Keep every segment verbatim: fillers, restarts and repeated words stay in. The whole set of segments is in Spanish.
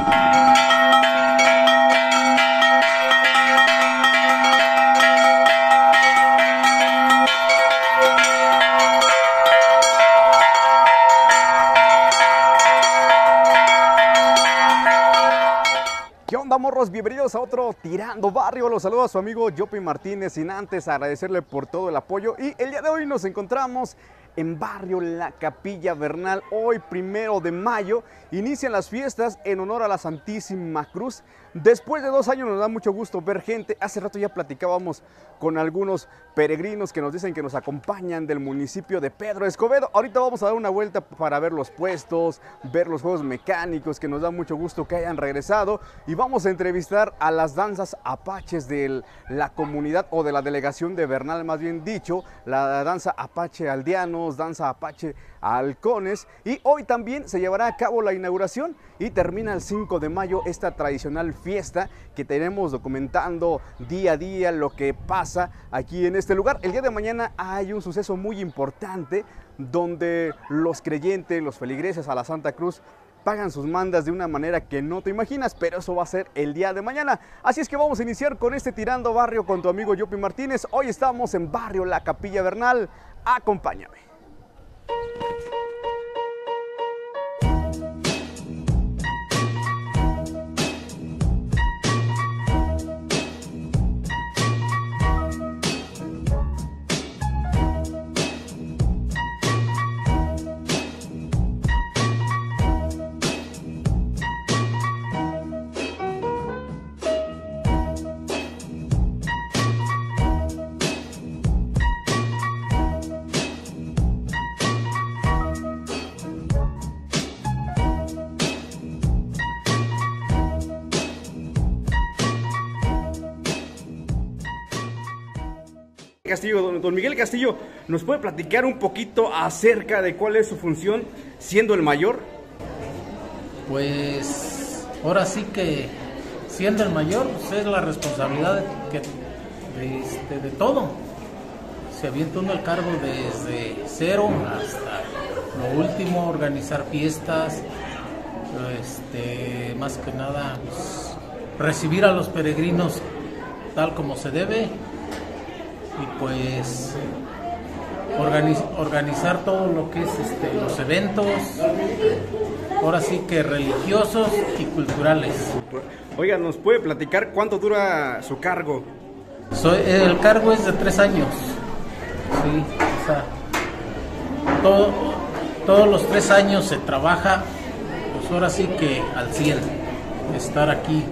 Morros, bienvenidos a otro Tirando Barrio. Los saluda a su amigo Yopi Martínez, sin antes agradecerle por todo el apoyo. Y el día de hoy nos encontramos en Barrio La Capilla Bernal. Hoy, primero de mayo, inician las fiestas en honor a la Santísima Cruz. Después de dos años nos da mucho gusto ver gente. Hace rato ya platicábamos con algunos peregrinos que nos dicen que nos acompañan del municipio de Pedro Escobedo. Ahorita vamos a dar una vuelta para ver los puestos, ver los juegos mecánicos, que nos da mucho gusto que hayan regresado. Y vamos a entrevistar a las danzas apaches de la comunidad o de la delegación de Bernal, más bien dicho, la danza apache aldeanos, danza apache halcones. Y hoy también se llevará a cabo la inauguración y termina el cinco de mayo esta tradicional fiesta que tenemos documentando día a día lo que pasa aquí en este lugar. El día de mañana hay un suceso muy importante donde los creyentes, los feligreses a la Santa Cruz pagan sus mandas de una manera que no te imaginas, pero eso va a ser el día de mañana. Así es que vamos a iniciar con este Tirando Barrio con tu amigo Yopi Martínez. Hoy estamos en Barrio La Capilla Bernal. Acompáñame. Castillo, don, don Miguel Castillo, ¿nos puede platicar un poquito acerca de cuál es su función siendo el mayor? Pues ahora sí que siendo el mayor, pues es la responsabilidad de, que, de, este, de todo. Se avienta uno el cargo desde cero hasta lo último, organizar fiestas, este, más que nada pues, recibir a los peregrinos tal como se debe. Y pues organiz, organizar todo lo que es este, los eventos, ahora sí que religiosos y culturales. Oiga, ¿nos puede platicar cuánto dura su cargo? Soy, el cargo es de tres años, sí, o sea, todo, todos los tres años se trabaja, pues ahora sí que al cien, estar aquí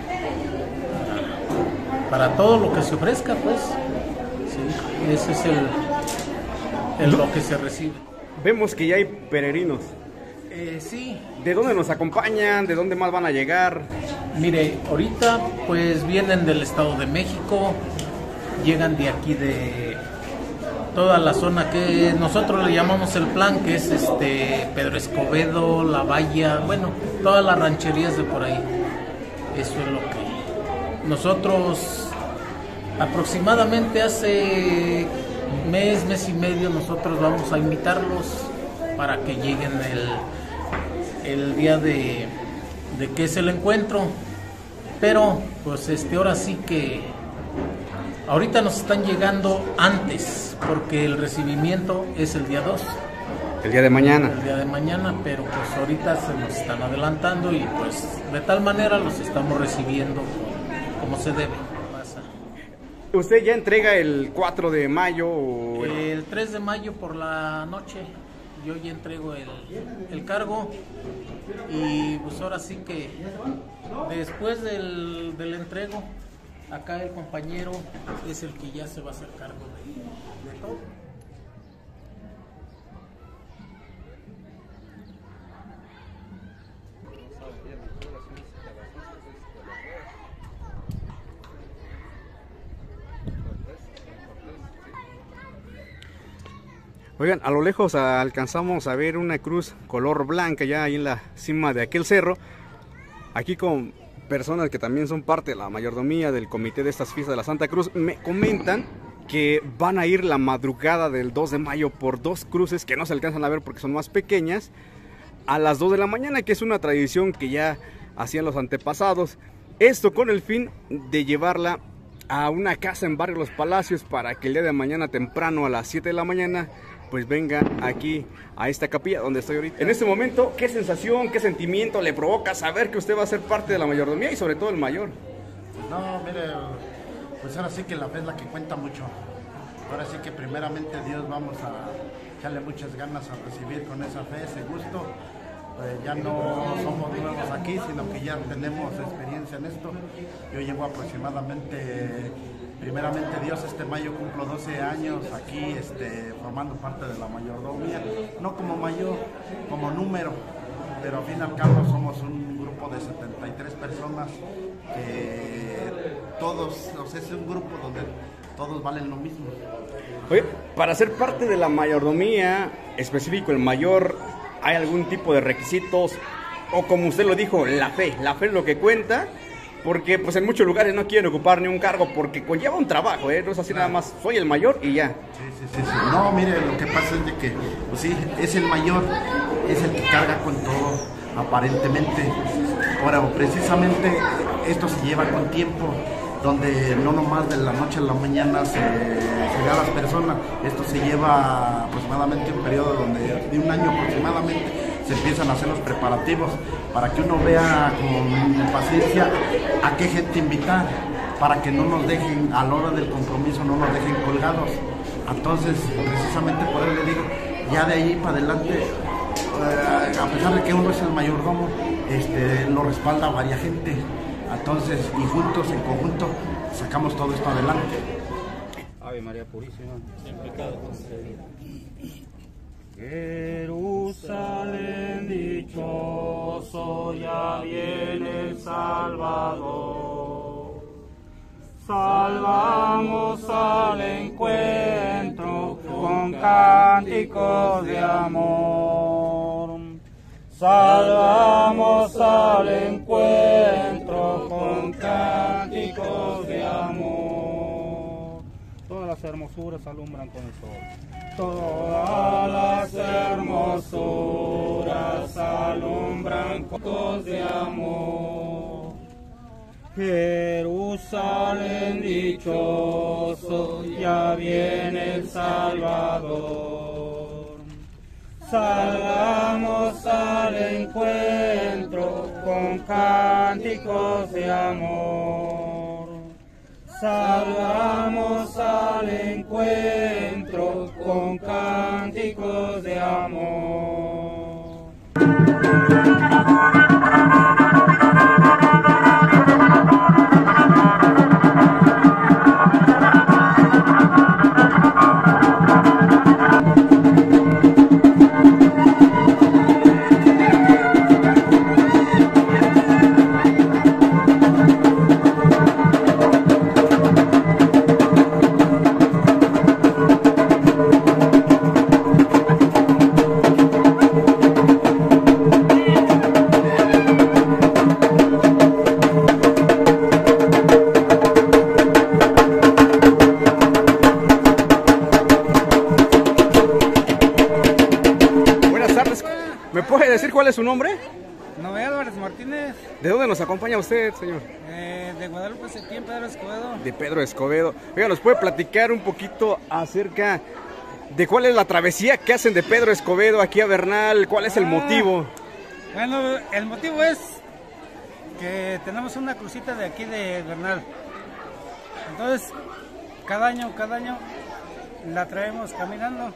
para, para todo lo que se ofrezca, pues. Ese es el, el lo que se recibe. Vemos que ya hay peregrinos. Eh, sí. ¿De dónde nos acompañan? ¿De dónde más van a llegar? Mire, ahorita pues vienen del Estado de México, llegan de aquí de toda la zona que nosotros le llamamos el Plan, que es este Pedro Escobedo, La Valla, bueno, todas las rancherías de por ahí. Eso es lo que nosotros aproximadamente hace mes, mes y medio nosotros vamos a invitarlos para que lleguen el, el día de, de que es el encuentro, pero pues este ahora sí que ahorita nos están llegando antes porque el recibimiento es el día dos. El día de mañana. El día de mañana, pero pues ahorita se nos están adelantando y pues de tal manera los estamos recibiendo como se debe. ¿Usted ya entrega el cuatro de mayo? O el... el tres de mayo por la noche yo ya entrego el, el cargo y pues ahora sí que después del, del entrego, acá el compañero es el que ya se va a hacer cargo de, de todo. Oigan, a lo lejos alcanzamos a ver una cruz color blanca ya ahí en la cima de aquel cerro. Aquí con personas que también son parte de la mayordomía del comité de estas fiestas de la Santa Cruz me comentan que van a ir la madrugada del dos de mayo por dos cruces que no se alcanzan a ver porque son más pequeñas a las dos de la mañana, que es una tradición que ya hacían los antepasados. Esto con el fin de llevarla a una casa en Barrio Los Palacios para que el día de mañana temprano a las siete de la mañana pues venga aquí a esta capilla donde estoy ahorita. En este momento, ¿qué sensación, qué sentimiento le provoca saber que usted va a ser parte de la mayordomía y sobre todo el mayor? No, mire, pues ahora sí que la fe es la que cuenta mucho. Ahora sí que primeramente Dios vamos a echarle muchas ganas a recibir con esa fe, ese gusto. Pues ya no somos nuevos aquí, sino que ya tenemos experiencia en esto. Yo llevo aproximadamente, primeramente Dios, este mayo cumplo doce años aquí este, formando parte de la mayordomía, no como mayor, como número, pero al fin y al cabo somos un grupo de setenta y tres personas, que todos, o sea, es un grupo donde todos valen lo mismo. Oye, para ser parte de la mayordomía, específico el mayor, ¿hay algún tipo de requisitos? O como usted lo dijo, la fe, la fe es lo que cuenta, porque pues en muchos lugares no quieren ocupar ni un cargo porque conlleva un trabajo, ¿eh? No es así nada más, soy el mayor y ya. Sí, sí, sí, sí. No, mire, lo que pasa es de que, pues sí, es el mayor, es el que carga con todo, aparentemente. Ahora, precisamente, esto se lleva con tiempo, donde no nomás de la noche a la mañana se, se da a las personas, esto se lleva aproximadamente un periodo donde de un año aproximadamente se empiezan a hacer los preparativos para que uno vea con paciencia a qué gente invitar, para que no nos dejen, a la hora del compromiso, no nos dejen colgados. Entonces, precisamente por eso le digo, ya de ahí para adelante, eh, a pesar de que uno es el mayordomo, este, lo respalda varias gente. Entonces, y juntos, en conjunto, sacamos todo esto adelante. Ave María Purísima. En pecado concebida. Jerusalén dichoso, ya viene el Salvador. Salvamos al encuentro con cánticos de amor. Salvamos al encuentro con cánticos de amor. Todas las hermosuras alumbran con el sol. Todas las hermosuras alumbran con cánticos de amor. Jerusalén dichoso, ya viene el Salvador. Salgamos al encuentro con cánticos de amor. Salgamos al encuentro con cánticos de amor. ¿Cuál es su nombre? Noé Álvarez Martínez. ¿De dónde nos acompaña usted, señor? Eh, de Guadalupe Septién, Pedro Escobedo. De Pedro Escobedo. Oiga, ¿nos puede platicar un poquito acerca de cuál es la travesía que hacen de Pedro Escobedo aquí a Bernal? ¿Cuál es el ah, motivo? Bueno, el motivo es que tenemos una crucita de aquí de Bernal. Entonces, cada año, cada año la traemos caminando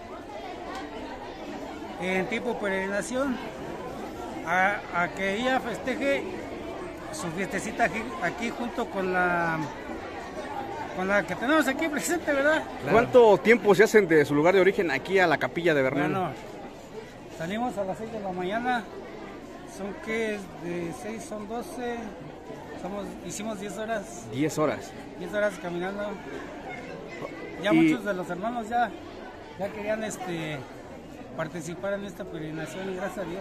en tipo peregrinación. A, a que ella festeje su fiestecita aquí, aquí junto con la con la que tenemos aquí presente, ¿verdad? Claro. ¿Cuánto tiempo se hacen de su lugar de origen aquí a la capilla de Bernal? Bueno, salimos a las seis de la mañana, son que de seis son doce, somos, hicimos diez horas. diez horas. diez horas caminando. Ya y... muchos de los hermanos ya, ya querían este participar en esta peregrinación y gracias a Dios.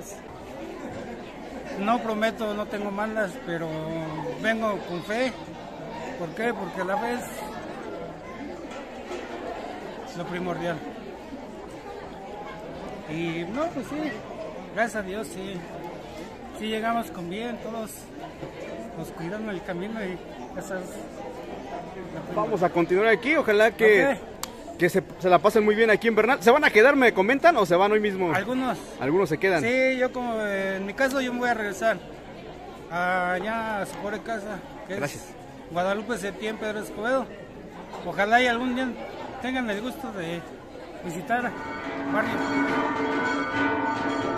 No prometo, no tengo malas, pero vengo con fe. ¿Por qué? Porque la fe es lo primordial. Y no, pues sí, gracias a Dios, sí. sí llegamos con bien, todos nos cuidaron el camino y esas... Vamos a continuar aquí, ojalá que, Ok. que se, se la pasen muy bien aquí en Bernal. ¿Se van a quedar, me comentan, o se van hoy mismo? Algunos, Algunos se quedan. sí, yo como, eh, en mi caso yo me voy a regresar allá a su pobre casa, que Gracias. es Guadalupe Setién, Pedro Escobedo. Ojalá y algún día tengan el gusto de visitar Barrio.